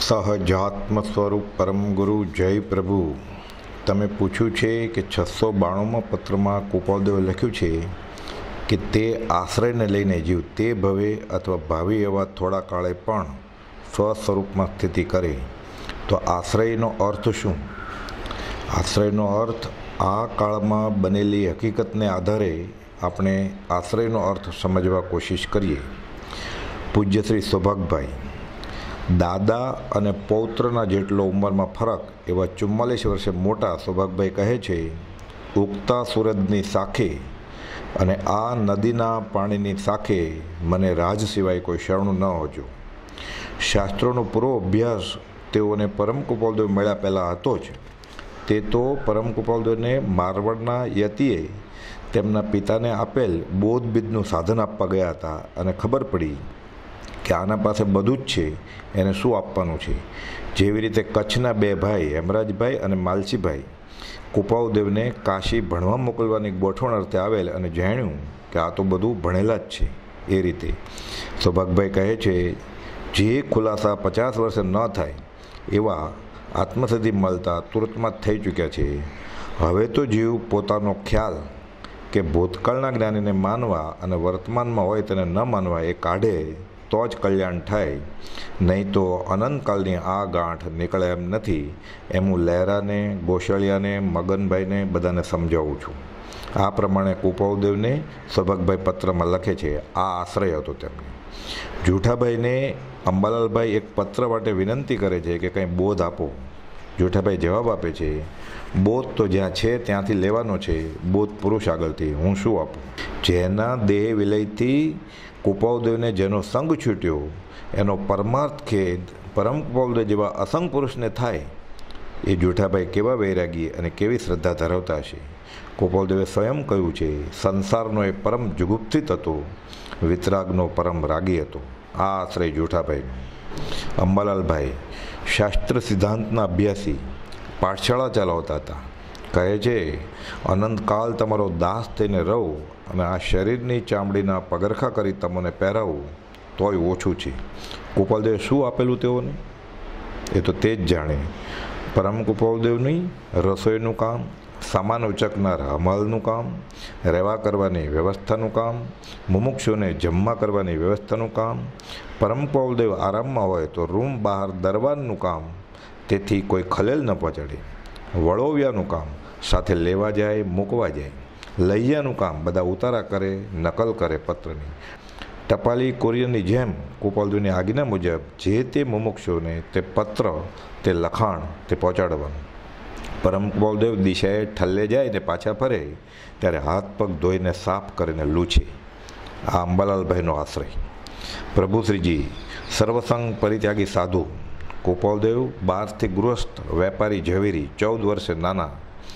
સહજાત્મ સ્વરૂપ પરમ ગુરુ જય પ્રભુ. તમે પૂછ્યું છે કે 692માં પત્રમાં કૃપાળદેવે લખ્યું છે કે તે આશ્રયને લઈને જીવ તે ભવે અથવા ભાવિ એવા થોડા કાળે પણ સ્વસ્વરૂપમાં સ્થિતિ કરે. તો આશ્રયનો અર્થ શું? આશ્રયનો અર્થ આ કાળમાં બનેલી હકીકતને આધારે આપણે આશ્રયનો અર્થ સમજવા કોશિશ કરીએ. પૂજ્ય શ્રી સૌભાગભાઈ, દાદા અને પૌત્રના જેટલો ઉંમરમાં ફરક એવા 44 વર્ષે મોટા સૌભાગભાઈ કહે છે, ઉગતા સૂરજની સાખે અને આ નદીના પાણીની સાખે મને રાજ સિવાય કોઈ શરણું ન હોજો. શાસ્ત્રોનો પૂરો અભ્યાસ તેઓને પરમ કૃપાળદેવ મળ્યા પહેલાં હતો જ. તે તો પરમ કૃપાળદેવને મારવાડના યતિએ તેમના પિતાને આપેલ બોધબીજનું સાધન આપવા ગયા હતા અને ખબર પડી કે આના પાસે બધું જ છે, એને શું આપવાનું છે. જેવી રીતે કચ્છના બે ભાઈ હેમરાજભાઈ અને માલસીભાઈ કૃપાળદેવને કાશી ભણવા મોકલવાની ગોઠવણ અર્થે આવેલ અને જાણ્યું કે આ તો બધું ભણેલા જ છે. એ રીતે સૌભાગભાઈ કહે છે, જે ખુલાસા 50 વર્ષે ન થાય એવા આત્મસિદ્ધિ મળતા તુરંતમાં જ થઈ ચૂક્યા છે. હવે તો જીવ પોતાનો ખ્યાલ કે ભૂતકાળના જ્ઞાનીને માનવા અને વર્તમાનમાં હોય તેને ન માનવા એ કાઢે તો જ કલ્યાણ થાય, નહીં તો અનંતકાળની આ ગાંઠ નીકળે એમ નથી. એમ હું લહેરાને, ગોશળિયાને, મગનભાઈને બધાને સમજાવું છું. આ પ્રમાણે કૃપાળદેવને સૌભાગભાઈ પત્રમાં લખે છે. આ આશ્રય હતો તેમને. જૂઠાભાઈને અંબાલાલભાઈ એક પત્ર માટે વિનંતી કરે છે કે કંઈ બોધ આપો. જૂઠાભાઈ જવાબ આપે છે, બોધ તો જ્યાં છે ત્યાંથી લેવાનો છે, બોધ પુરુષ આગળથી હું શું આપું. જેના દેહ વિલયથી કૃપાળદેવને જેનો સંગ છૂટ્યો એનો પરમાર્થ ખેદ પરમ કૃપાળદેવ જેવા અસંગ પુરુષને થાય. એ જૂઠાભાઈ કેવા વૈરાગી અને કેવી શ્રદ્ધા ધરાવતા હશે. કૃપાળદેવે સ્વયં કહ્યું છે, સંસારનો એ પરમ જુગુપ્સિત હતો, વિતરાગનો પરમ રાગી હતો. આ આશ્રય જૂઠાભાઈનો. અંબાલાલભાઈ શાસ્ત્ર સિદ્ધાંતના અભ્યાસી, પાઠશાળા ચલાવતા હતા. કહે છે, અનંતકાળ તમારો દાસ થઈને રહું અને આ શરીરની ચામડીના પગરખા કરી તમને પહેરાવું તોય ઓછું છે. કૃપાળદેવે શું આપેલું તેઓને એ તો તે જ જાણે. પરમ કૃપાળદેવની રસોઈનું કામ, સામાન ઉચકનાર હમાલનું કામ, રહેવા કરવાની વ્યવસ્થાનું કામ, મુમુક્ષુને જમવા કરવાની વ્યવસ્થાનું કામ, પરમ કૃપાળદેવ આરામમાં હોય તો રૂમ બહાર દરવાનનું કામ, તેથી કોઈ ખલેલ ન પહોંચાડે. વળોવ્યાનું કામ, સાથે લેવા જાય મૂકવા જાય. લૈયાનું કામ, બધા ઉતારા કરે, નકલ કરે પત્રની. ટપાલી કોરિયરની જેમ કૃપાળદેવની આજ્ઞા મુજબ જે તે મુમુક્ષુને તે પત્ર, તે લખાણ તે પહોંચાડવાનું. પરમ કૃપાળદેવ દિશાએ ઠલ્લે જાય ને પાછા ફરે ત્યારે હાથ પગ ધોઈને સાફ કરીને લૂછે. આ અંબાલાલભાઈનો આશ્રય. પ્રભુશ્રીજી સર્વસંગ પરિત્યાગી સાધુ. કૃપાળદેવ 12થી ગૃહસ્થ વેપારી ઝવેરી, 14 વર્ષે નાના.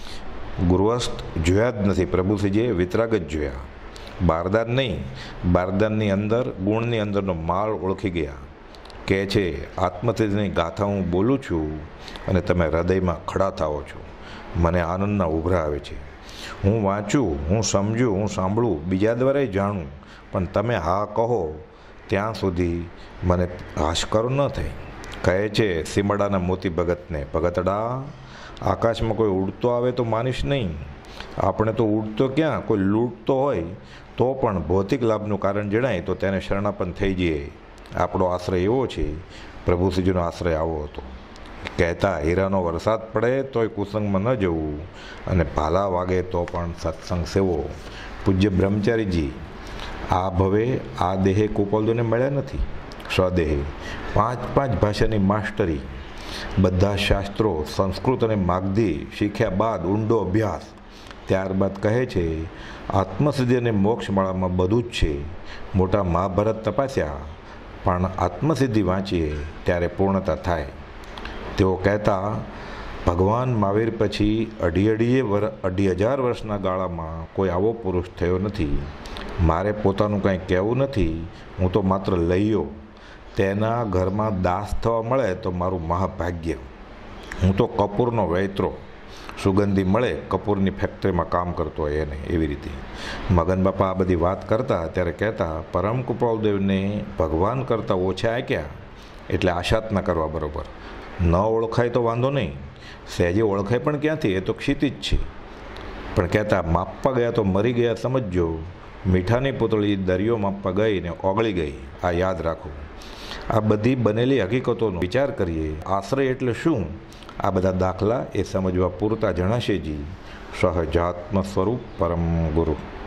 ગૃહસ્થ જોયા જ નથી પ્રભુશ્રીજીએ, વિતરાગ જ જોયા. બારદાન નહીં, બારદાનની અંદર ગુણની અંદરનો માળ ઓળખી ગયા. કહે છે, આત્મસિદ્ધિની ગાથા હું બોલું છું અને તમે હૃદયમાં ખડા થાઓ છો. મને આનંદના ઉભરા આવે છે. હું વાંચું, હું સમજું, હું સાંભળું, બીજા દ્વારા જાણું, પણ તમે હા કહો ત્યાં સુધી મને હાશકારો ન થાય. કહે છે સીમડાના મોતી ભગતને, ભગતડા આકાશમાં કોઈ ઉડતો આવે તો માનીશ નહીં. આપણે તો ઉડતો ક્યાં, કોઈ લૂંટતો હોય તો પણ ભૌતિક લાભનું કારણ જણાય તો તેને શરણાપન્ન થઈ જઈએ. આપણો આશ્રય એવો છે. પ્રભુશ્રીજીનો આશ્રય આવો હતો. કહેતા, હીરાનો વરસાદ પડે તોય કુસંગમાં ન જવું અને ભાલા વાગે તો પણ સત્સંગ સેવો. પૂજ્ય બ્રહ્મચારીજી આ ભવે આ દેહે કૃપાળદેવને મળ્યા નથી. સ્વદેહે 5 ભાષાની માસ્ટરી, બધા શાસ્ત્રો સંસ્કૃત અને માગધી શીખ્યા બાદ ઊંડો અભ્યાસ. ત્યારબાદ કહે છે, આત્મસિદ્ધિ અને મોક્ષમાળામાં બધું જ છે. મોટા મહાભારત તપાસ્યા પણ આત્મસિદ્ધિ વાંચીએ ત્યારે પૂર્ણતા થાય. તેઓ કહેતા, ભગવાન મહાવીર પછી 2,500 વર્ષના ગાળામાં કોઈ આવો પુરુષ થયો નથી. મારે પોતાનું કંઈ કહેવું નથી, હું તો માત્ર લઈયો. તેના ઘરમાં દાસ થવા મળે તો મારું મહાભાગ્ય. હું તો કપૂરનો વૈત્રો, સુગંધી મળે કપૂરની ફેક્ટરીમાં કામ કરતો હોય એને. એવી રીતે મગન બાપા આ બધી વાત કરતા ત્યારે કહેતા, પરમ કૃપાળદેવને ભગવાન કરતાં ઓછા આંક્યા એટલે આશાત ન કરવા. બરાબર, ન ઓળખાય તો વાંધો નહીં, સહેજે ઓળખાય પણ ક્યાંથી, એ તો ક્ષિતિજ છે. પણ કહેતા માપવા ગયા તો મરી ગયા સમજજો, મીઠાની પૂતળી દરિયો માપવા ગઈ ને ઓગળી ગઈ, આ યાદ રાખો. આ બધી બનેલી હકીકતોનો વિચાર કરીએ. આશ્રય એટલે શું, આ બધા દાખલા એ સમજવા પૂરતા જણાશે જી. સહજાત્મ સ્વરૂપ પરમ ગુરુ.